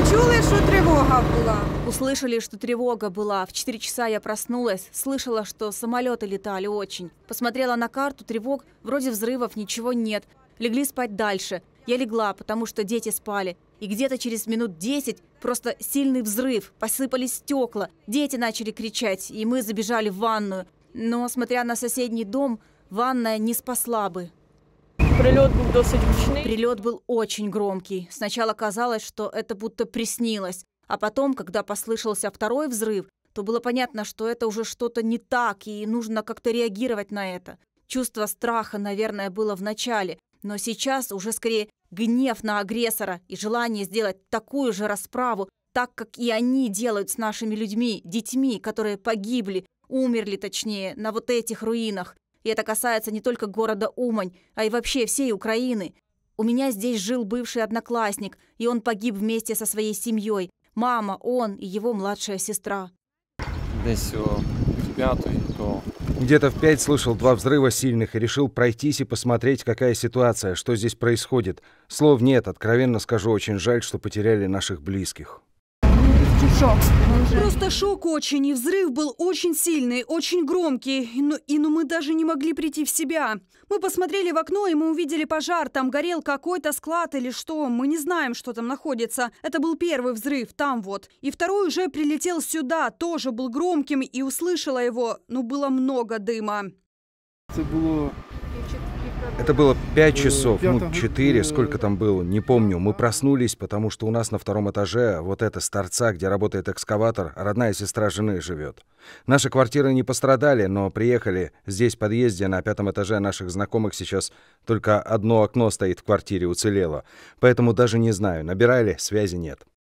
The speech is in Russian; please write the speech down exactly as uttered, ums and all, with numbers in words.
чули, що тривога була? Услышали, что тревога была. В четыре часа я проснулась, слышала, что самолеты летали очень. Посмотрела на карту, тревог, вроде взрывов, ничего нет. Легли спать дальше. Я легла, потому что дети спали. И где-то через минут десять просто сильный взрыв, посыпались стекла. Дети начали кричать, и мы забежали в ванную. Но, смотря на соседний дом, ванная не спасла бы. Прильот был досить гучний. Прилет был очень громкий. Сначала казалось, что это будто приснилось. А потом, когда послышался второй взрыв, то было понятно, что это уже что-то не так, и нужно как-то реагировать на это. Чувство страха, наверное, было в начале, но сейчас уже скорее гнев на агрессора и желание сделать такую же расправу, так как и они делают с нашими людьми, детьми, которые погибли, умерли точнее, на вот этих руинах. И это касается не только города Умань, а и вообще всей Украины. У меня здесь жил бывший одноклассник, и он погиб вместе со своей семьей. Мама, он и его младшая сестра. Десь о пятой, то... Где-то в пять слышал два взрыва сильных и решил пройтись и посмотреть, какая ситуация, что здесь происходит. Слов нет, откровенно скажу, очень жаль, что потеряли наших близких. Просто шок очень, и взрыв был очень сильный, очень громкий, и, ну, и ну, мы даже не могли прийти в себя. Мы посмотрели в окно, и мы увидели пожар, там горел какой-то склад или что, мы не знаем, что там находится. Это был первый взрыв, там вот. И второй уже прилетел сюда, тоже был громким, и услышала его, но было много дыма. Это было... Это было пять часов, ну четыре, сколько там было, не помню. Мы проснулись, потому что у нас на втором этаже, вот это с торца, где работает экскаватор, родная сестра жены живет. Наши квартиры не пострадали, но приехали здесь в подъезде на пятом этаже наших знакомых сейчас только одно окно стоит в квартире, уцелело. Поэтому даже не знаю, набирали, связи нет.